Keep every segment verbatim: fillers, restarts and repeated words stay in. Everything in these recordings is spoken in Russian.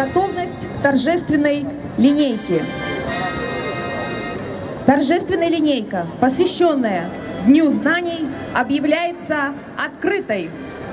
готовность к торжественной линейке. Торжественная линейка, посвященная Дню знаний, объявляется открытой.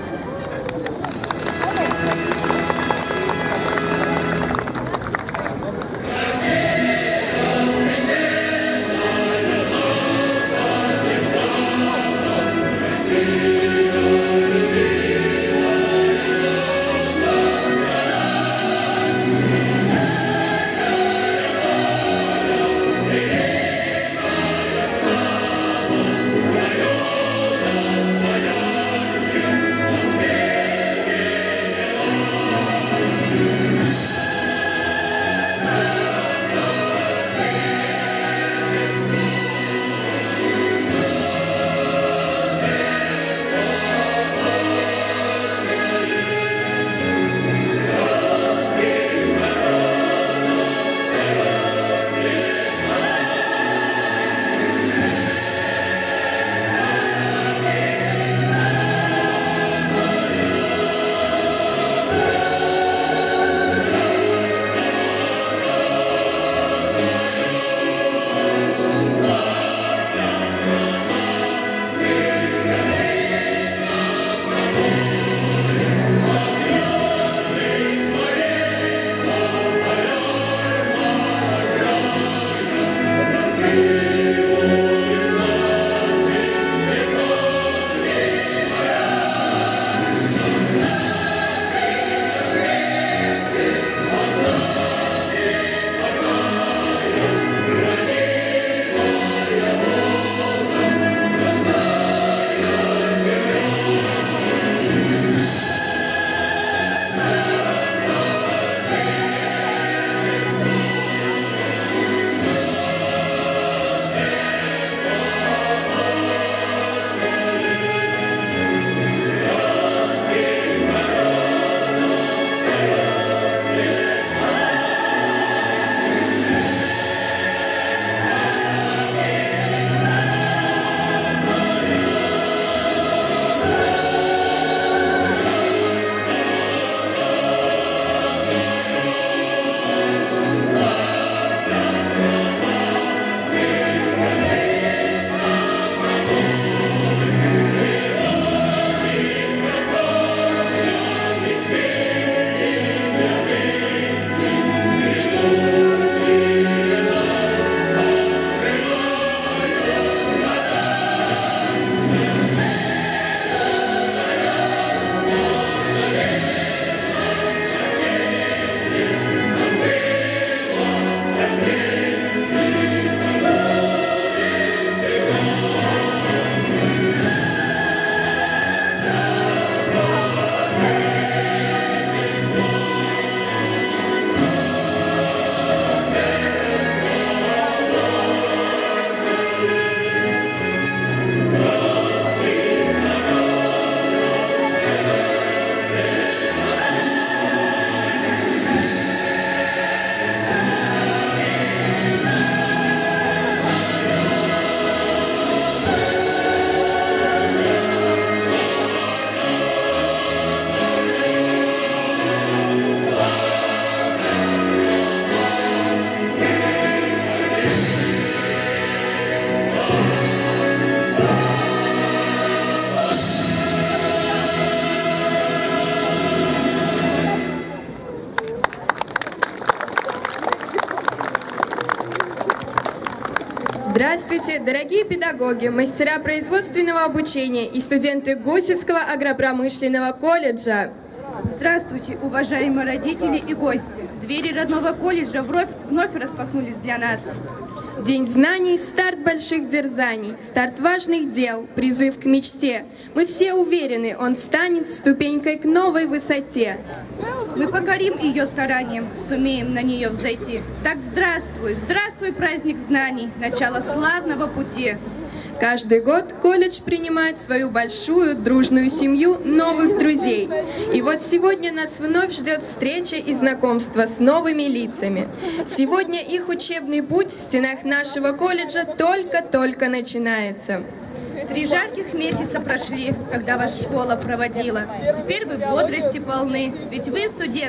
Здравствуйте, дорогие педагоги, мастера производственного обучения и студенты Гусевского агропромышленного колледжа. Здравствуйте, уважаемые родители и гости. Двери родного колледжа вновь, вновь распахнулись для нас. День знаний, старт больших дерзаний, старт важных дел, призыв к мечте. Мы все уверены, он станет ступенькой к новой высоте. Мы покорим ее старанием, сумеем на нее взойти. Так здравствуй, здравствуй, праздник знаний, начало славного пути. Каждый год колледж принимает свою большую дружную семью новых друзей. И вот сегодня нас вновь ждет встреча и знакомство с новыми лицами. Сегодня их учебный путь в стенах нашего колледжа только-только начинается. Три жарких месяца прошли, когда вас школа проводила. Теперь вы бодрости полны, ведь вы, студенты,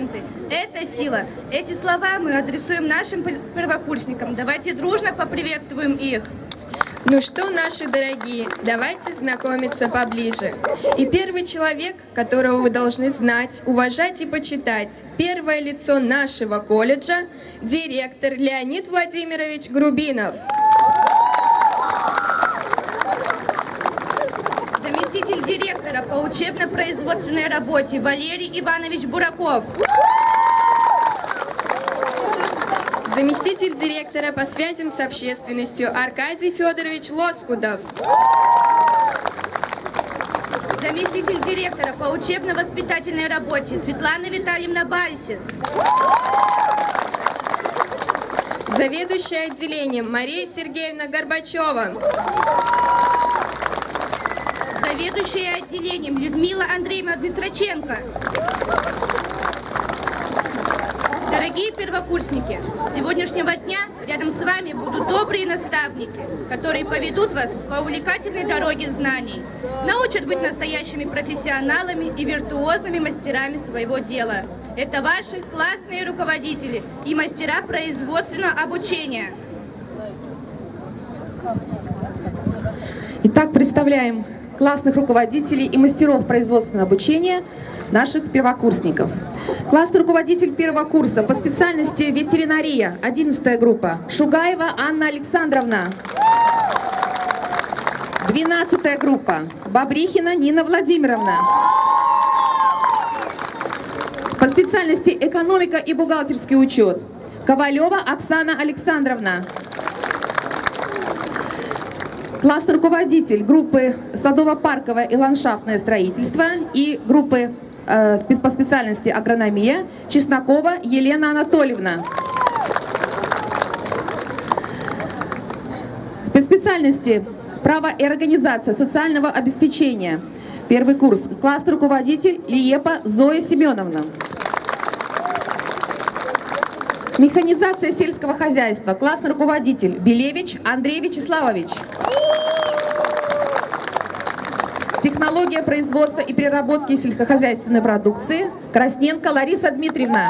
Это сила. Эти слова мы адресуем нашим первокурсникам. Давайте дружно поприветствуем их. Ну что, наши дорогие, давайте знакомиться поближе. И первый человек, которого вы должны знать, уважать и почитать, первое лицо нашего колледжа, директор Леонид Владимирович Грубинов. Заместитель директора по учебно-производственной работе Валерий Иванович Бураков. Заместитель директора по связям с общественностью Аркадий Федорович Лоскудов. Заместитель директора по учебно-воспитательной работе Светлана Витальевна Бальсис. Заведующая отделением Мария Сергеевна Горбачева. Заведующая отделением Людмила Андреевна Дмитроченко. Дорогие первокурсники, с сегодняшнего дня рядом с вами будут добрые наставники, которые поведут вас по увлекательной дороге знаний, научат быть настоящими профессионалами и виртуозными мастерами своего дела. Это ваши классные руководители и мастера производственного обучения. Итак, представляем классных руководителей и мастеров производственного обучения наших первокурсников. Классный руководитель первого курса по специальности ветеринария, одиннадцатая группа, Шугаева Анна Александровна. двенадцатая группа, Бобрихина Нина Владимировна. По специальности экономика и бухгалтерский учет, Ковалева Оксана Александровна. Классный руководитель группы садово-парковое и ландшафтное строительство и группы э, по специальности агрономия Чеснокова Елена Анатольевна. По специальности право и организация социального обеспечения. Первый курс. Классный руководитель Лиепа Зоя Семеновна. Механизация сельского хозяйства. Классный руководитель Белевич Андрей Вячеславович. Технология производства и переработки сельскохозяйственной продукции. Красненко Лариса Дмитриевна.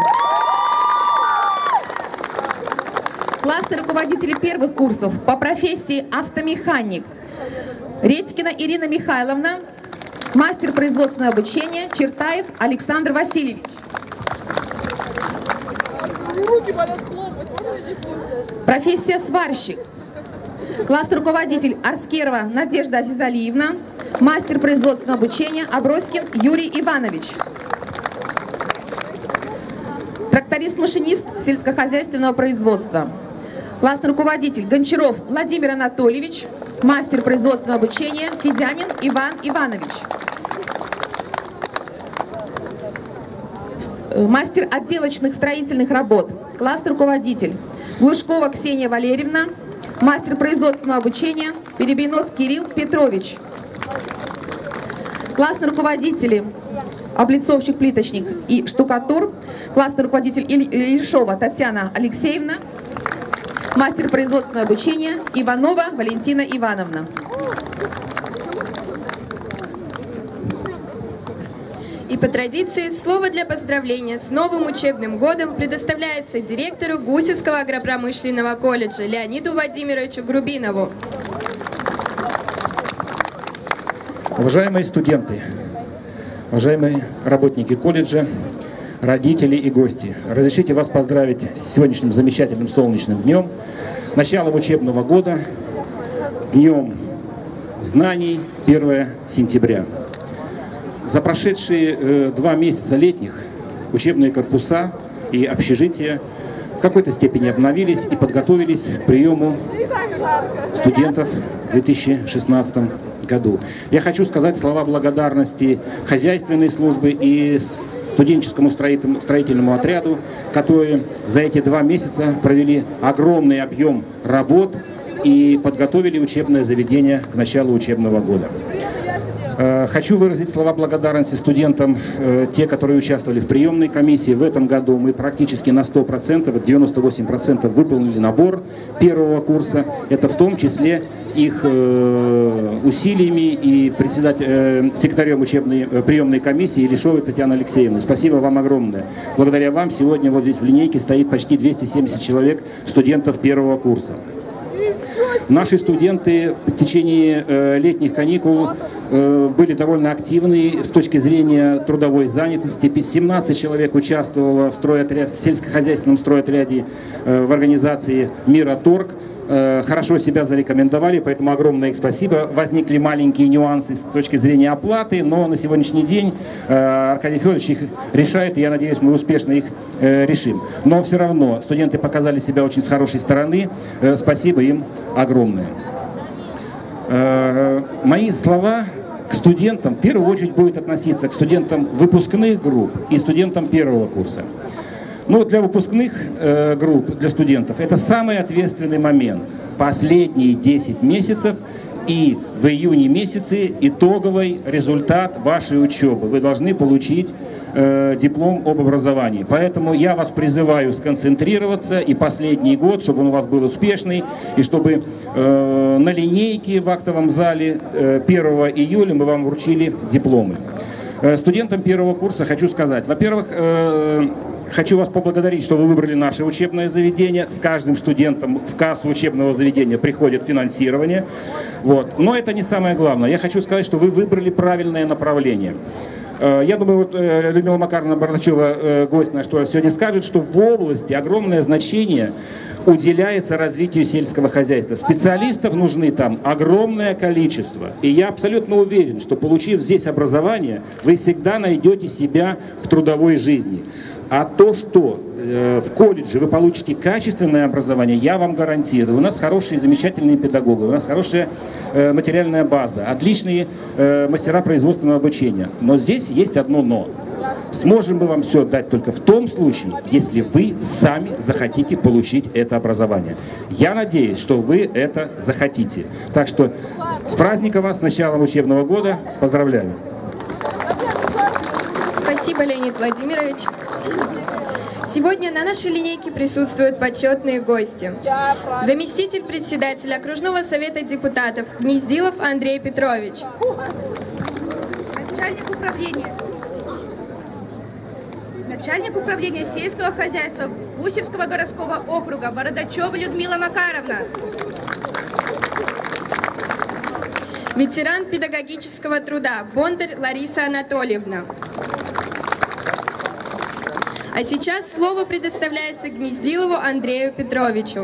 Классные руководители первых курсов по профессии автомеханик. Редькина Ирина Михайловна. Мастер производственного обучения Чертаев Александр Васильевич. Профессия сварщик. Классный руководитель Арскерова Надежда Азизалиевна. Мастер производственного обучения Аброськин Юрий Иванович. Тракторист-машинист сельскохозяйственного производства. Классный руководитель Гончаров Владимир Анатольевич. Мастер производственного обучения Федянин Иван Иванович. Мастер отделочных строительных работ. Классный руководитель Глушкова Ксения Валерьевна. Мастер производственного обучения Перебийнос Кирилл Петрович. Классные руководители облицовщик-плиточник и штукатур. Классный руководитель Ильшова Татьяна Алексеевна. Мастер производственного обучения Иванова Валентина Ивановна. И по традиции слово для поздравления с новым учебным годом предоставляется директору Гусевского агропромышленного колледжа Леониду Владимировичу Грубинову. Уважаемые студенты, уважаемые работники колледжа, родители и гости, разрешите вас поздравить с сегодняшним замечательным солнечным днем, началом учебного года, днем знаний, первое сентября. За прошедшие э, два месяца летних учебные корпуса и общежития в какой-то степени обновились и подготовились к приему студентов в две тысячи шестнадцатом году. Я хочу сказать слова благодарности хозяйственной службы и студенческому строительному отряду, которые за эти два месяца провели огромный объем работ и подготовили учебное заведение к началу учебного года. Хочу выразить слова благодарности студентам, те, которые участвовали в приемной комиссии. В этом году мы практически на сто процентов, девяносто восемь процентов выполнили набор первого курса. Это в том числе их усилиями и председатель, секретарем учебной приемной комиссии Елишовой Татьяны Алексеевны. Спасибо вам огромное. Благодаря вам сегодня вот здесь в линейке стоит почти двести семьдесят человек студентов первого курса. Наши студенты в течение э, летних каникул э, были довольно активны с точки зрения трудовой занятости. семнадцать человек участвовало в, стройотряд, в сельскохозяйственном стройотряде э, в организации «Мираторг». Э, хорошо себя зарекомендовали, поэтому огромное их спасибо. Возникли маленькие нюансы с точки зрения оплаты, но на сегодняшний день э, Аркадий Федорович их решает, и я надеюсь, мы успешно их э, решим. Но все равно студенты показали себя очень с хорошей стороны. Э, спасибо им огромное. Э, мои слова к студентам в первую очередь будут относиться к студентам выпускных групп и студентам первого курса. Но для выпускных э, групп, для студентов, это самый ответственный момент. Последние десять месяцев и в июне месяце итоговый результат вашей учебы. Вы должны получить э, диплом об образовании. Поэтому я вас призываю сконцентрироваться и последний год, чтобы он у вас был успешный, и чтобы э, на линейке в актовом зале э, первого июля мы вам вручили дипломы. Э, студентам первого курса хочу сказать, во-первых, э, хочу вас поблагодарить, что вы выбрали наше учебное заведение. С каждым студентом в кассу учебного заведения приходит финансирование. Вот. Но это не самое главное. Я хочу сказать, что вы выбрали правильное направление. Я думаю, вот Людмила Макаровна Бардачева, гость наш, что сегодня скажет, что в области огромное значение уделяется развитию сельского хозяйства. Специалистов нужны там огромное количество. И я абсолютно уверен, что получив здесь образование, вы всегда найдете себя в трудовой жизни. А то, что э, в колледже вы получите качественное образование, я вам гарантирую. У нас хорошие, замечательные педагоги, у нас хорошая э, материальная база, отличные э, мастера производственного обучения. Но здесь есть одно «но». Сможем мы вам все дать только в том случае, если вы сами захотите получить это образование. Я надеюсь, что вы это захотите. Так что с праздником вас, с началом учебного года. Поздравляю. Спасибо, Леонид Владимирович. Сегодня на нашей линейке присутствуют почетные гости. Заместитель председателя окружного совета депутатов Гнездилов Андрей Петрович. Начальник управления. Начальник управления сельского хозяйства Гусевского городского округа Бородачева Людмила Макаровна. Ветеран педагогического труда Бондарь Лариса Анатольевна. А сейчас слово предоставляется Гнездилову Андрею Петровичу.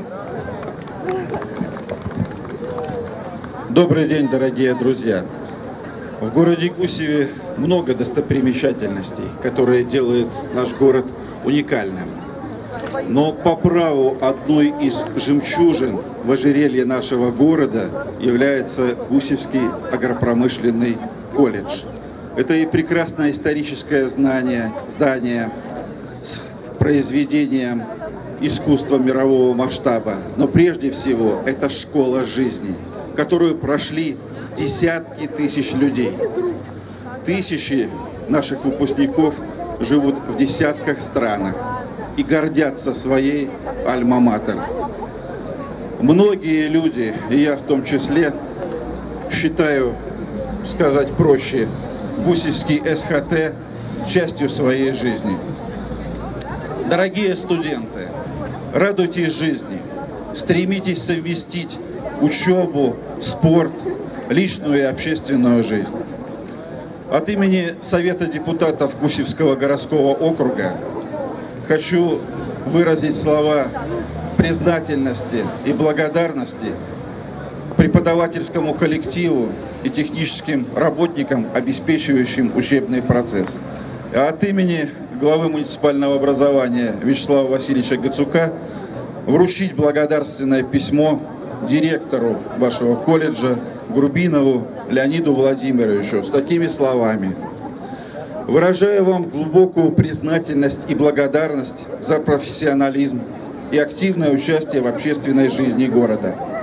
Добрый день, дорогие друзья! В городе Гусеве много достопримечательностей, которые делают наш город уникальным. Но по праву одной из жемчужин в ожерелье нашего города является Гусевский агропромышленный колледж. Это и прекрасное историческое знание, здание с произведением искусства мирового масштаба. Но прежде всего это школа жизни, которую прошли десятки тысяч людей. Тысячи наших выпускников живут в десятках странах и гордятся своей альма-матер. Многие люди, и я в том числе, считаю, сказать проще, Гусевский эс ха тэ частью своей жизни. Дорогие студенты, радуйтесь жизни, стремитесь совместить учебу, спорт, личную и общественную жизнь. От имени Совета депутатов Гусевского городского округа хочу выразить слова признательности и благодарности преподавательскому коллективу и техническим работникам, обеспечивающим учебный процесс. А от имени главы муниципального образования Вячеслава Васильевича Гацука вручить благодарственное письмо директору вашего колледжа Грубинову Леониду Владимировичу с такими словами. Выражаю вам глубокую признательность и благодарность за профессионализм и активное участие в общественной жизни города.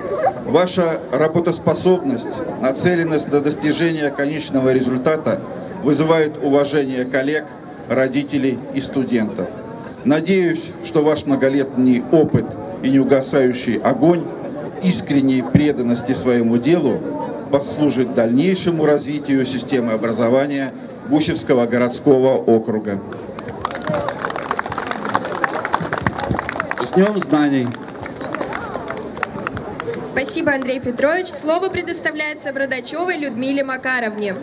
Ваша работоспособность, нацеленность на достижение конечного результата вызывает уважение коллег, родителей и студентов. Надеюсь, что ваш многолетний опыт и неугасающий огонь искренней преданности своему делу послужит дальнейшему развитию системы образования Гусевского городского округа. С Днем знаний! Спасибо, Андрей Петрович. Слово предоставляется Бродачевой Людмиле Макаровне.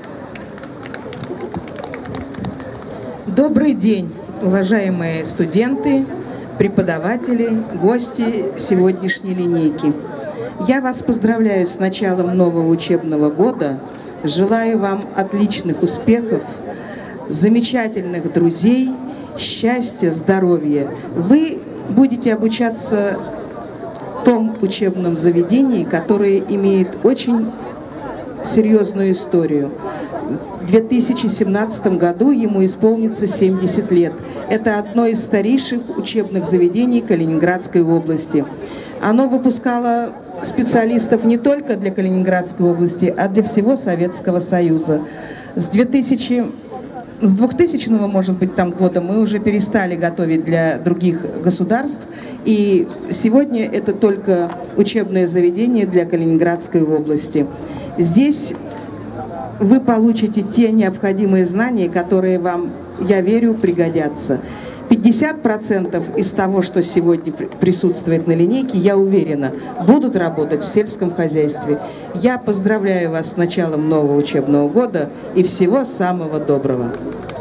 Добрый день, уважаемые студенты, преподаватели, гости сегодняшней линейки. Я вас поздравляю с началом нового учебного года. Желаю вам отличных успехов, замечательных друзей, счастья, здоровья. Вы будете обучаться в том учебном заведении, которое имеет очень серьезную историю. В две тысячи семнадцатом году ему исполнится семьдесят лет. Это одно из старейших учебных заведений Калининградской области. Оно выпускало специалистов не только для Калининградской области, а для всего Советского Союза. С двухтысячного, может быть, там года мы уже перестали готовить для других государств, и сегодня это только учебное заведение для Калининградской области. Здесь вы получите те необходимые знания, которые вам, я верю, пригодятся. пятьдесят процентов из того, что сегодня присутствует на линейке, я уверена, будут работать в сельском хозяйстве. Я поздравляю вас с началом нового учебного года и всего самого доброго.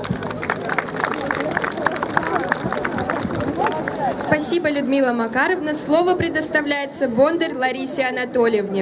Спасибо, Людмила Макаровна. Слово предоставляется Бондарь Ларисе Анатольевне.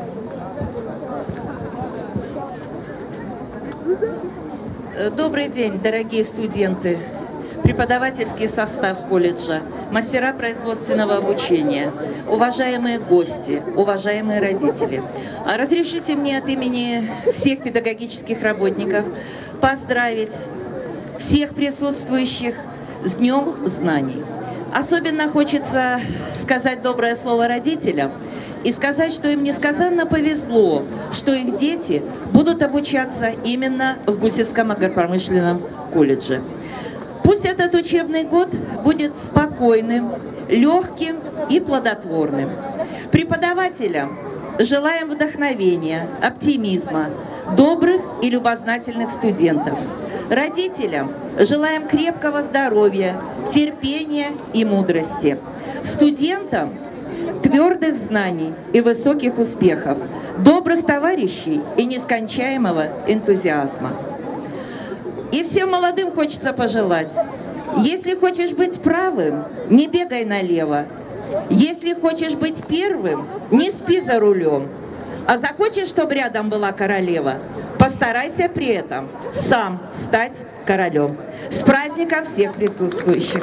Добрый день, дорогие студенты, преподавательский состав колледжа, мастера производственного обучения, уважаемые гости, уважаемые родители. Разрешите мне от имени всех педагогических работников поздравить всех присутствующих с Днем знаний. Особенно хочется сказать доброе слово родителям и сказать, что им несказанно повезло, что их дети будут обучаться именно в Гусевском агропромышленном колледже. Пусть этот учебный год будет спокойным, легким и плодотворным. Преподавателям желаем вдохновения, оптимизма, добрых и любознательных студентов. Родителям желаем крепкого здоровья, терпения и мудрости. Студентам твердых знаний и высоких успехов, добрых товарищей и нескончаемого энтузиазма. И всем молодым хочется пожелать: если хочешь быть правым, не бегай налево. Если хочешь быть первым, не спи за рулем. А захочешь, чтобы рядом была королева, постарайся при этом сам стать королем. С праздником всех присутствующих!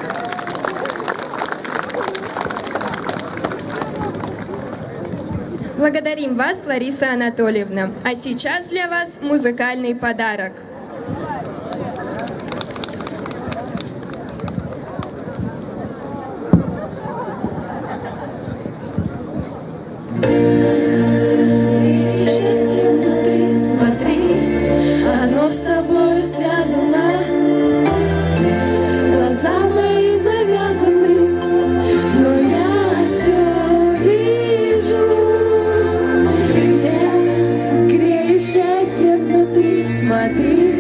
Благодарим вас, Лариса Анатольевна. А сейчас для вас музыкальный подарок. С тобой связано, глаза мои завязаны, но я все вижу. Я грею счастье внутри, смотри.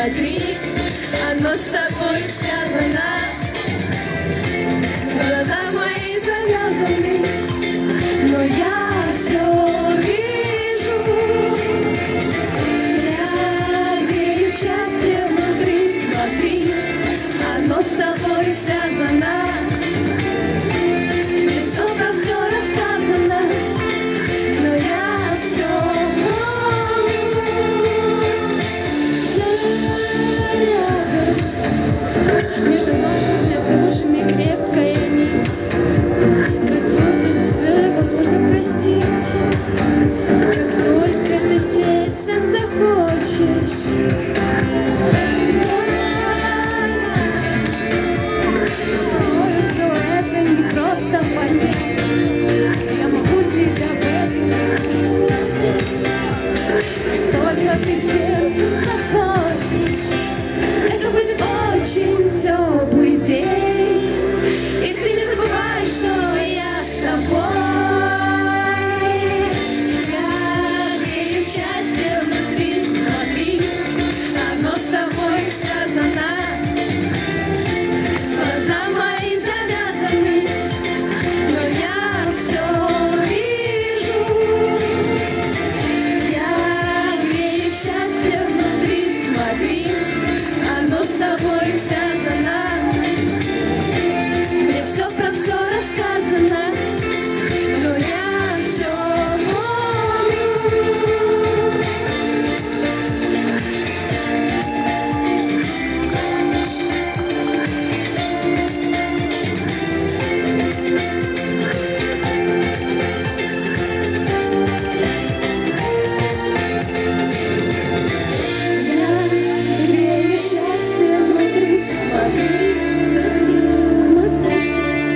смотри, оно с тобой связано. Глаза мои завязаны, но я все вижу. Я грею счастье внутри, смотри, оно с тобой связано. Мне все про все рассказано, но я все помню. Между нашими душами крепкая нить. Быть будто тебе возможно простить, как только ты стереть сам захочешь. Ой, все это не просто понять. Я могу тебя в этом простить, как только ты сердцем захочешь. Это будет очень теплый день, и ты не забывай, что я с тобой. Я грею счастье внутри, смотри, оно с тобой связано. Глаза мои завязаны, но я все вижу. Я грею счастье внутри, смотри, оно с тобой связано. Мне все про все рассказано, но я все помню. Я грею счастье внутри, смотри, смотри, смотри.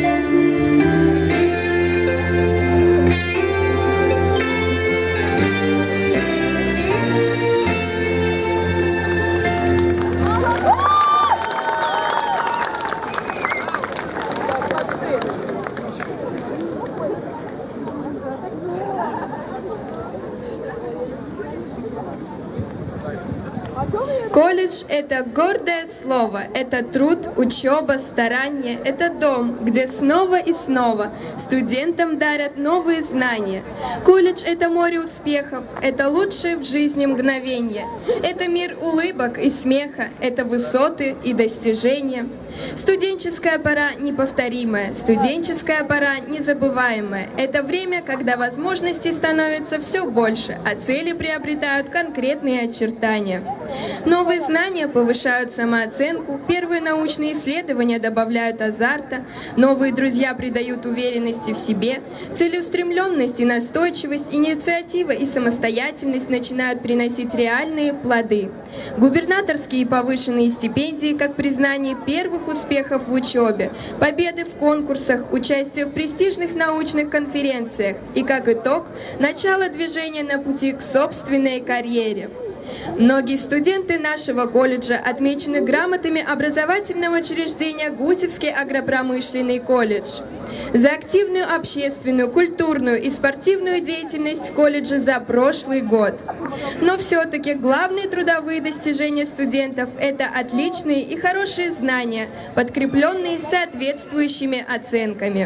Колледж – это гордое слово, это труд, учеба, старание, это дом, где снова и снова студентам дарят новые знания. Колледж – это море успехов, это лучшее в жизни мгновение, это мир улыбок и смеха, это высоты и достижения. Студенческая пора неповторимая, студенческая пора незабываемая. Это время, когда возможностей становится все больше, а цели приобретают конкретные очертания. Новые знания повышают самооценку, первые научные исследования добавляют азарта, новые друзья придают уверенности в себе, целеустремленность и настойчивость, инициатива и самостоятельность начинают приносить реальные плоды. Губернаторские и повышенные стипендии как признание первых успехов в учебе, победы в конкурсах, участие в престижных научных конференциях и, как итог, начало движения на пути к собственной карьере. Многие студенты нашего колледжа отмечены грамотами образовательного учреждения Гусевский агропромышленный колледж. За активную общественную, культурную и спортивную деятельность в колледже за прошлый год. Но все-таки главные трудовые достижения студентов – это отличные и хорошие знания, подкрепленные соответствующими оценками.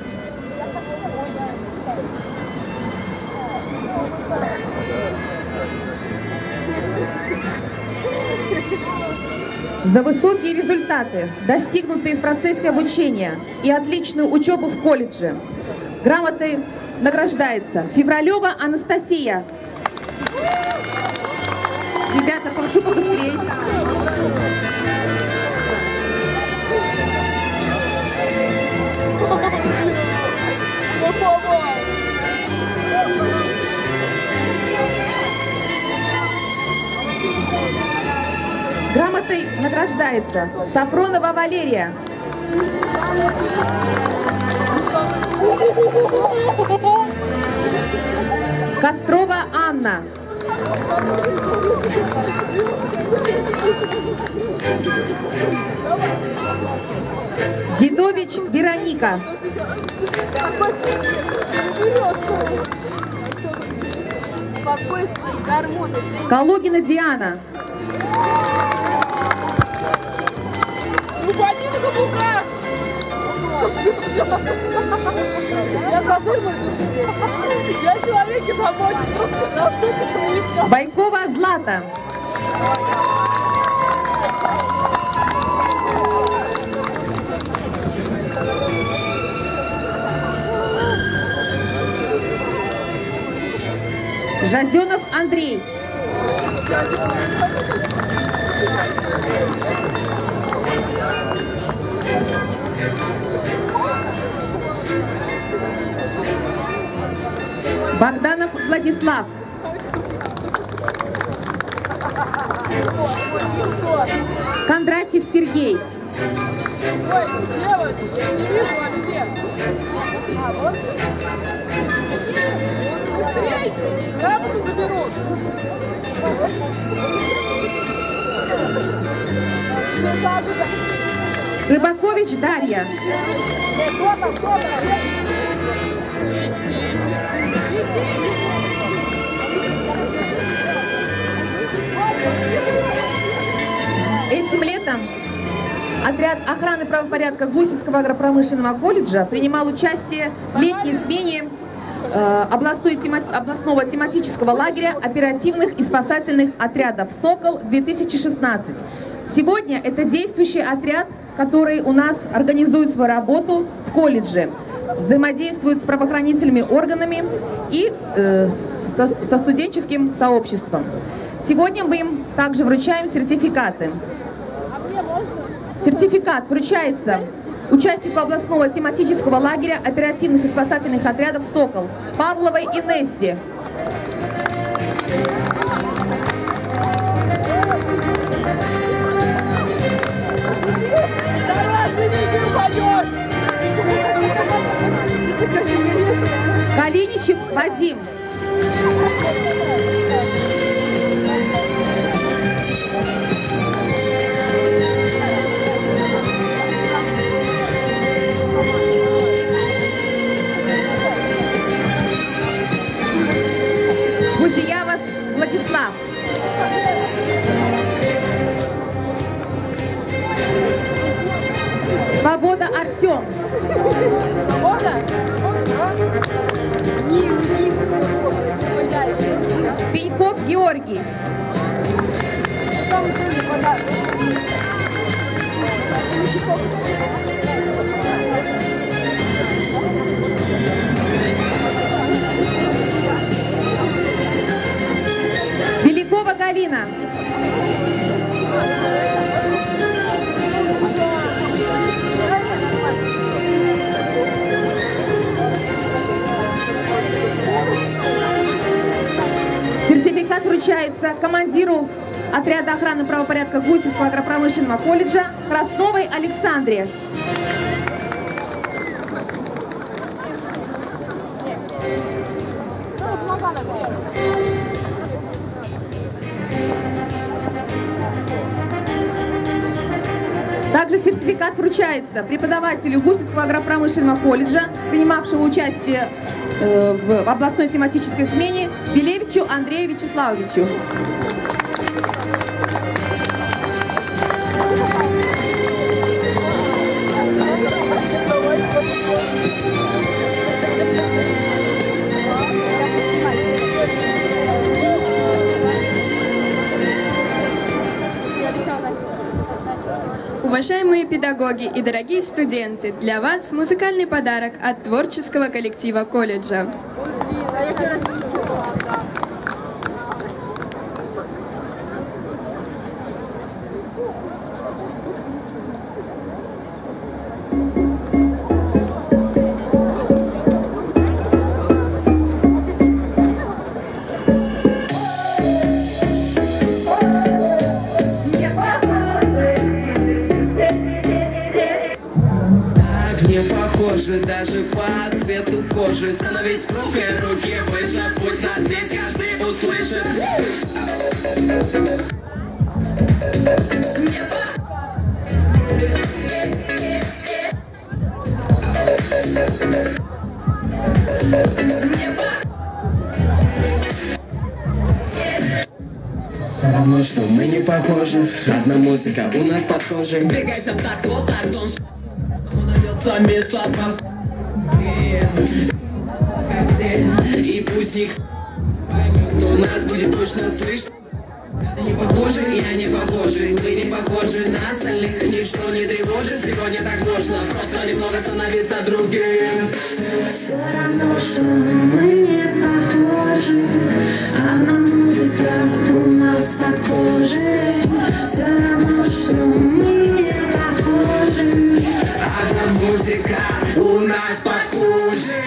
За высокие результаты, достигнутые в процессе обучения и отличную учебу в колледже, грамотой награждается Февралева Анастасия. Ребята, прошу побыстрее. Грамотой награждается Сафронова Валерия. Кострова Анна. Дедович Вероника. Калугина Диана. Я человек и заботится. Байкова Злата. Жаденов Андрей. Богданов Владислав. Кондратьев Сергей. Рыбакович Дарья. Этим летом отряд охраны правопорядка Гусевского агропромышленного колледжа принимал участие в летней смене э, областной тема, областного тематического лагеря оперативных и спасательных отрядов «Сокол-две тысячи шестнадцать». Сегодня это действующий отряд, который у нас организует свою работу в колледже, взаимодействует с правоохранительными органами и э, со, со студенческим сообществом. Сегодня мы им также вручаем сертификаты. Сертификат вручается участнику областного тематического лагеря оперативных и спасательных отрядов «Сокол» Павловой Инессе. Калиничев Вадим. Гузиявас Владислав. Свобода Артем. Пеньков Георгий. Белякова Галина. Сертификат вручается командиру отряда охраны правопорядка Гусевского агропромышленного колледжа Красновой Александре. Также сертификат вручается преподавателю Гусевского агропромышленного колледжа, принимавшего участие э, в областной тематической смене, Белевичу Андрею Вячеславовичу. Уважаемые педагоги и дорогие студенты, для вас музыкальный подарок от творческого коллектива колледжа. Даже по цвету кожи становись в руки, руки выше, пусть нас здесь каждый услышит. Со мной что мы не похожи. Одна музыка у нас под кожей. Двигайся так, вот так, дон. Найдется место как все. И пусть никто поймет, но нас будет точно слышно. Не похожи, я не похожи, вы не похожи на остальных. Ничто не тревожит, сегодня так можно просто немного становиться другим. Все равно, что мы не похожи. Одна музыка у нас под кожей. Все равно, что мы не похожи. Одна музыка у нас под кожей.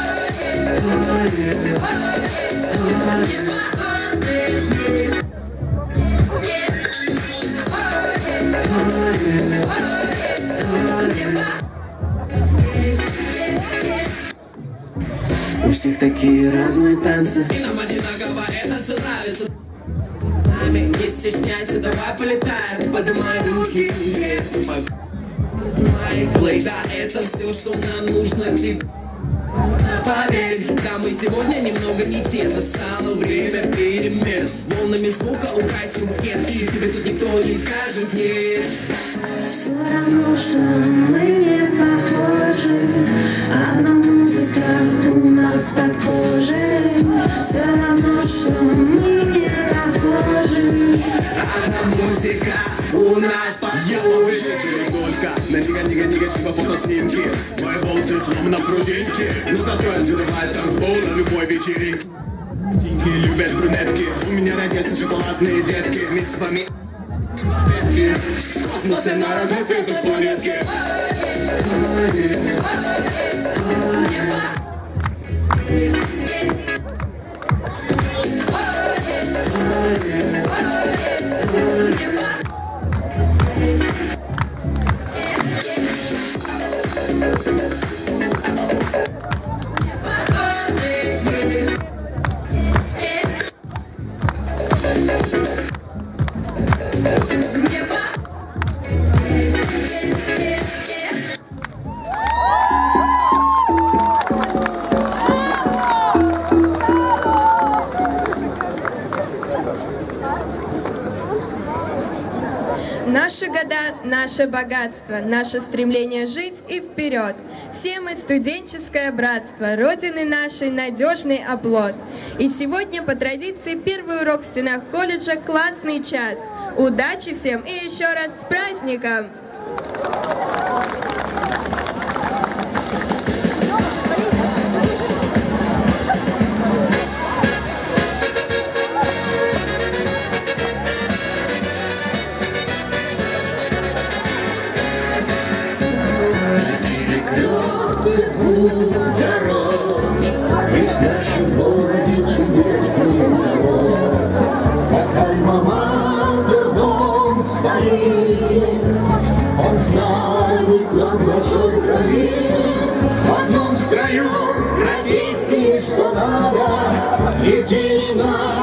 У всех такие разные танцы. И нам одинаково это все нравится. С нами не стесняйся, давай полетаем. Поднимай руки вверх. Мои плей, да, это все, что нам нужно, типа. Поверь, да, мы сегодня немного не те. Настало время перемен. Волнами звука украсим букет. И тебе тут никто не скажет нет. Все равно, что мы не похожи. Одна музыка у нас под кожей. Все равно, что мы не похожи. Одна музыка у нас под кожей. Я увижу только на нига-нига-нига типа фотоснимки. Мои волосы словно на пружинке. Но зато я взрываю танцпол на любой вечеринке. Деньги любят брюнетки. У меня родятся шоколадные детки. Вместе с вами с космоса на разноцветной планетке. Наши года – наше богатство, наше стремление жить и вперед. Все мы студенческое братство, Родины нашей надежный оплот. И сегодня по традиции первый урок в стенах колледжа «Классный час». Удачи всем и еще раз с праздником! Он знает, как большой крови. В одном строю профессии, что надо, идти не надо.